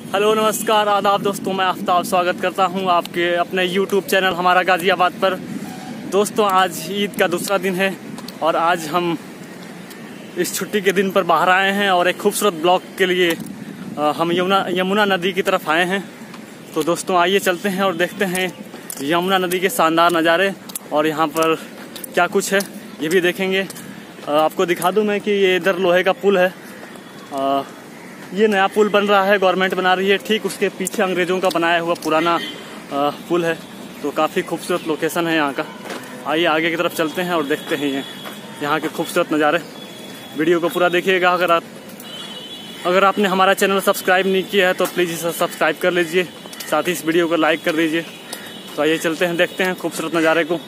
Hello नमस्कार आदाब दोस्तों, मैं आफ्ताब स्वागत करता हूं आपके अपने YouTube चैनल हमारा गाजियाबाद पर। दोस्तों आज ईद का दूसरा दिन है और आज हम इस छुट्टी के दिन पर बाहर आए हैं और एक खूबसूरत ब्लॉग के लिए हम यमुना नदी की तरफ आए हैं। तो दोस्तों आइए चलते हैं और देखते हैं यमुना नदी के शानदार नज़ारे और यहाँ पर क्या कुछ है ये भी देखेंगे। आपको दिखा दूँ मैं कि ये इधर लोहे का पुल है। ये नया पुल बन रहा है, गवर्नमेंट बना रही है। ठीक उसके पीछे अंग्रेज़ों का बनाया हुआ पुराना पुल है। तो काफ़ी खूबसूरत लोकेशन है यहाँ का। आइए आगे की तरफ चलते हैं और देखते हैं यहाँ के खूबसूरत नज़ारे। वीडियो को पूरा देखिएगा। अगर आपने हमारा चैनल सब्सक्राइब नहीं किया है तो प्लीज़ इसे सब्सक्राइब कर लीजिए, साथ ही इस वीडियो को लाइक कर दीजिए। तो आइए चलते हैं, देखते हैं खूबसूरत नज़ारे को।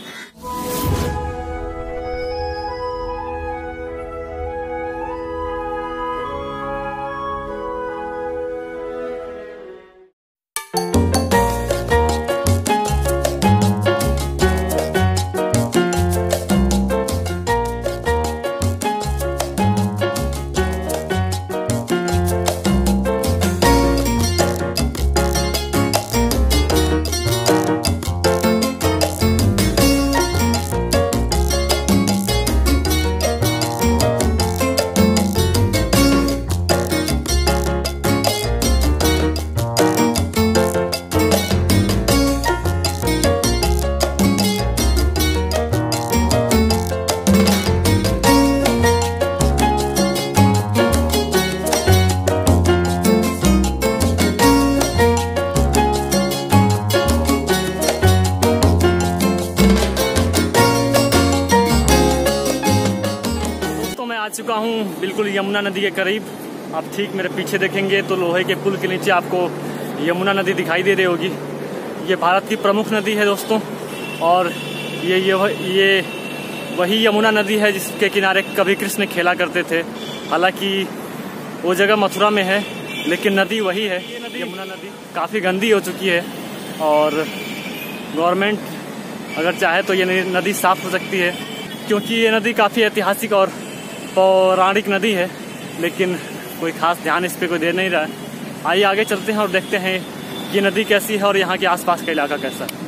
आ चुका हूँ बिल्कुल यमुना नदी के करीब। आप ठीक मेरे पीछे देखेंगे तो लोहे के पुल के नीचे आपको यमुना नदी दिखाई दे रही होगी। ये भारत की प्रमुख नदी है दोस्तों, और ये वही यमुना नदी है जिसके किनारे कभी कृष्ण खेला करते थे। हालांकि वो जगह मथुरा में है लेकिन नदी वही है। ये नदी यमुना नदी काफ़ी गंदी हो चुकी है और गवर्नमेंट अगर चाहे तो ये नदी साफ़ हो सकती है, क्योंकि ये नदी काफ़ी ऐतिहासिक और पौराणिक नदी है, लेकिन कोई खास ध्यान इस पे कोई दे नहीं रहा है। आइए आगे चलते हैं और देखते हैं ये नदी कैसी है और यहाँ के आसपास का इलाका कैसा है।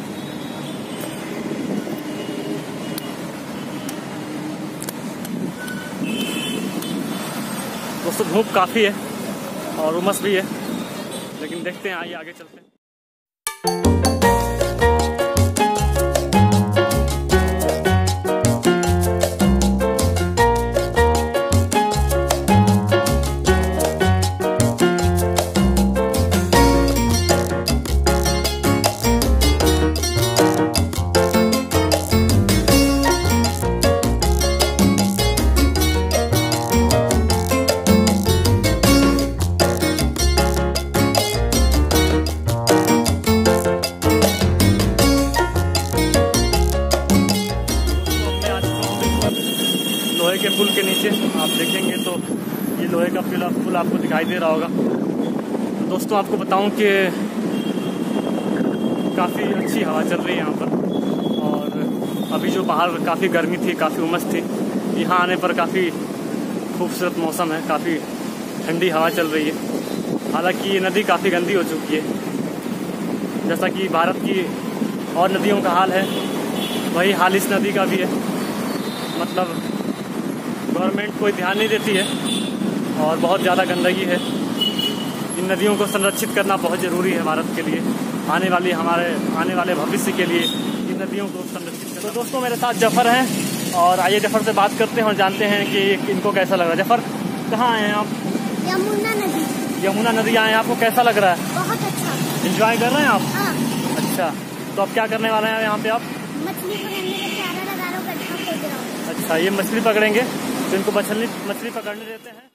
दोस्तों धूप काफ़ी है और उमस भी है, लेकिन देखते हैं, आइए आगे चलते हैं। लोहे के पुल के नीचे आप देखेंगे तो ये लोहे का पुल आपको दिखाई दे रहा होगा। तो दोस्तों आपको बताऊं कि काफ़ी अच्छी हवा चल रही है यहाँ पर, और अभी जो बाहर काफ़ी गर्मी थी, काफ़ी उमस थी, यहाँ आने पर काफ़ी खूबसूरत मौसम है, काफ़ी ठंडी हवा चल रही है। हालांकि ये नदी काफ़ी गंदी हो चुकी है, जैसा कि भारत की और नदियों का हाल है वही हाल इस नदी का भी है। मतलब गवर्नमेंट कोई ध्यान नहीं देती है और बहुत ज़्यादा गंदगी है। इन नदियों को संरक्षित करना बहुत ज़रूरी है भारत के लिए, आने वाले भविष्य के लिए इन नदियों को संरक्षित करना। तो दोस्तों मेरे साथ जफ़र हैं और आइए जफ़र से बात करते हैं और जानते हैं कि इनको कैसा लग रहा है। जफ़र कहाँ आए हैं आप? यमुना नदी आए हैं, आपको कैसा लग रहा है? बहुत अच्छा। एंजॉय कर रहे हैं आप? हाँ। अच्छा, तो अब क्या करने वाले हैं यहाँ पे आप? मछली पकड़ने का चारा लगा रहा हूँ, गड्ढा खोद रहा हूँ। अच्छा, ये मछली पकड़ेंगे तो इनको मछली पकड़ने देते हैं।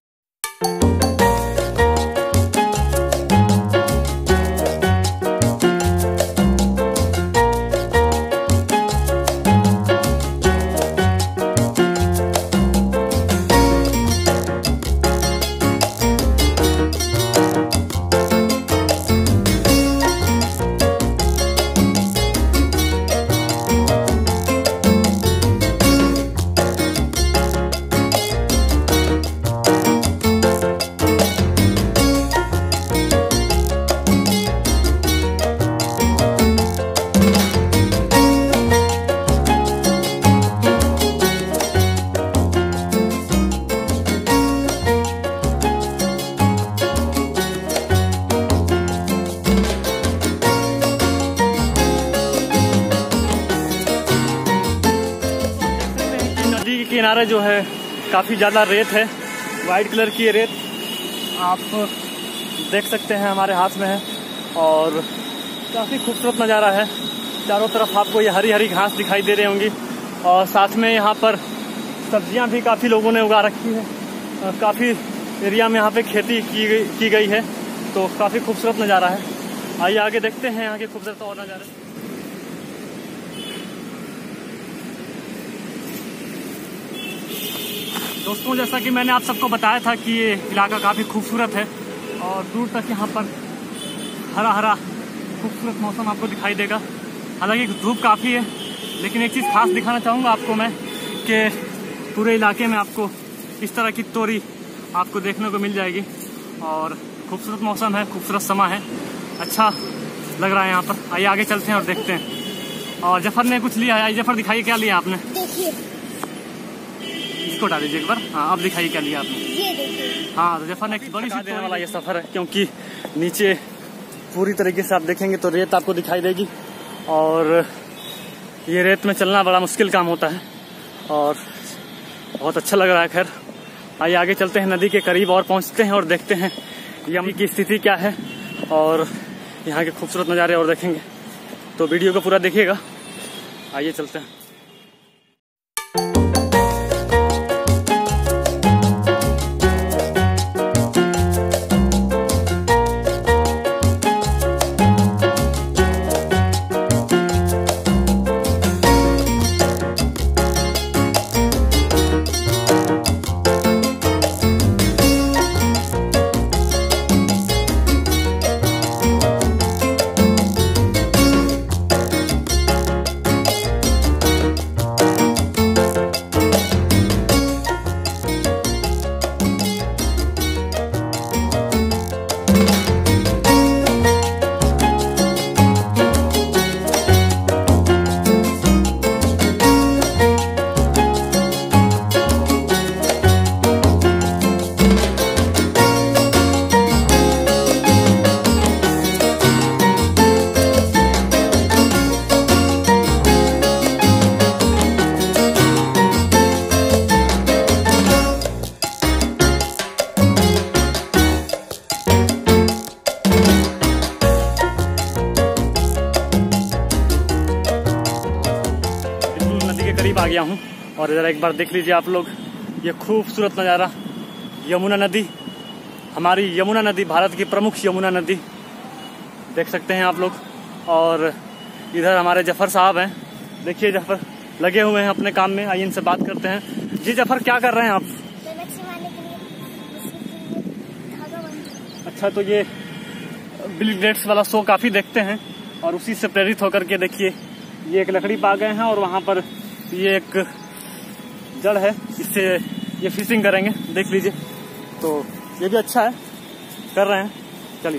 किनारे जो है काफ़ी ज़्यादा रेत है, वाइट कलर की रेत आप देख सकते हैं हमारे हाथ में है। और काफ़ी खूबसूरत नज़ारा है। चारों तरफ आपको ये हरी हरी घास दिखाई दे रही होंगी और साथ में यहाँ पर सब्जियाँ भी काफ़ी लोगों ने उगा रखी है। काफ़ी एरिया में यहाँ पे खेती की गई है, तो काफ़ी खूबसूरत नज़ारा है। आइए आगे देखते हैं यहाँ के खूबसूरत और नज़ारे। दोस्तों, जैसा कि मैंने आप सबको बताया था कि ये इलाका काफ़ी खूबसूरत है और दूर तक यहाँ पर हरा हरा खूबसूरत मौसम आपको दिखाई देगा। हालांकि धूप काफ़ी है, लेकिन एक चीज़ खास दिखाना चाहूँगा आपको मैं कि पूरे इलाके में आपको इस तरह की तोरी आपको देखने को मिल जाएगी और खूबसूरत मौसम है, खूबसूरत समा है, अच्छा लग रहा है यहाँ पर। आइए आगे चलते हैं और देखते हैं। और जफर ने कुछ लिया है। आइए जफर, दिखाइए क्या लिया आपने। देखिए, इसको डाल दीजिए एक बार। हाँ, अब दिखाइए क्या लिया आपने। ये देखिए। हाँ, तो जफर ने एक बड़ी सी देने वाला ये सफ़र है, क्योंकि नीचे पूरी तरीके से आप देखेंगे तो रेत आपको दिखाई देगी और ये रेत में चलना बड़ा मुश्किल काम होता है और बहुत अच्छा लग रहा है। खैर, आइए आगे चलते हैं, नदी के करीब और पहुंचते हैं और देखते हैं यमुना की स्थिति क्या है और यहाँ के खूबसूरत नज़ारे और देखेंगे। तो वीडियो को पूरा देखिएगा। आइए चलते हैं। करीब आ गया हूँ और इधर एक बार देख लीजिए आप लोग, ये खूबसूरत नज़ारा। यमुना नदी, हमारी यमुना नदी, भारत की प्रमुख यमुना नदी देख सकते हैं आप लोग। और इधर हमारे जफर साहब हैं, देखिए जफर लगे हुए हैं अपने काम में। आइए इनसे बात करते हैं। जी जफर, क्या कर रहे हैं आप। अच्छा, तो ये बिल गेट्स वाला शो काफ़ी देखते हैं और उसी से प्रेरित होकर के देखिए ये एक लकड़ी पा गए हैं और वहाँ पर ये एक जड़ है, इससे ये फिशिंग करेंगे, देख लीजिए। तो ये भी अच्छा है, कर रहे हैं। चलिए,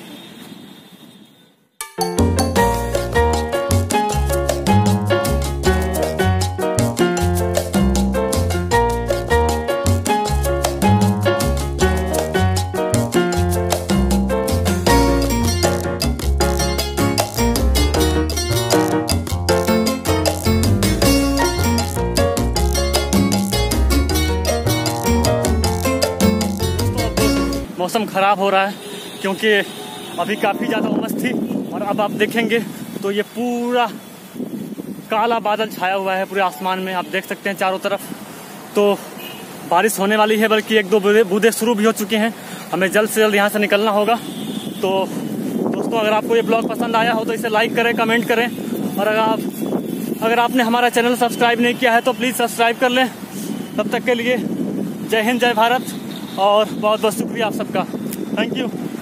मौसम खराब हो रहा है क्योंकि अभी काफ़ी ज़्यादा उमस थी और अब आप देखेंगे तो ये पूरा काला बादल छाया हुआ है पूरे आसमान में, आप देख सकते हैं चारों तरफ। तो बारिश होने वाली है, बल्कि एक दो बूंदे शुरू भी हो चुके हैं। हमें जल्द से जल्द यहाँ से निकलना होगा। तो दोस्तों, अगर आपको ये ब्लॉग पसंद आया हो तो इसे लाइक करें, कमेंट करें और अगर आपने हमारा चैनल सब्सक्राइब नहीं किया है तो प्लीज़ सब्सक्राइब कर लें। तब तक के लिए जय हिंद, जय भारत और बहुत बहुत शुक्रिया आप सबका। Thank you.